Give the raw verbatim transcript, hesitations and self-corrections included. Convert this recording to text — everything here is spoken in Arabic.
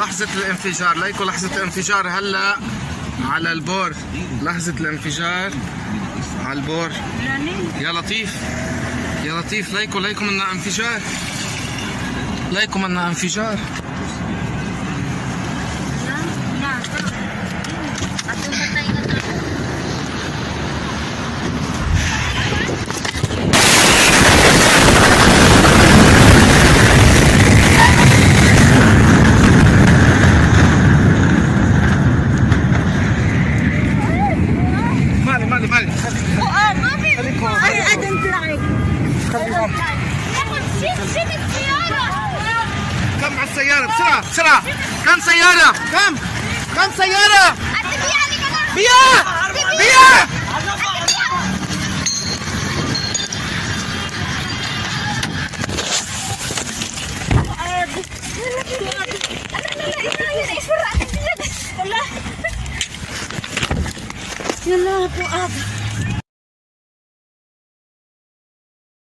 لحظة الانفجار، ليكوا لحظة الانفجار هلا على البور، لحظة الانفجار على البور. يا لطيف يا لطيف، ليكوا ليكوا منا انفجار، ليكوا منا انفجار. كم على السيارة بسرعة بسرعة، كم سيارة؟ كم؟ كم سيارة؟ بيا بيا يلا فؤاد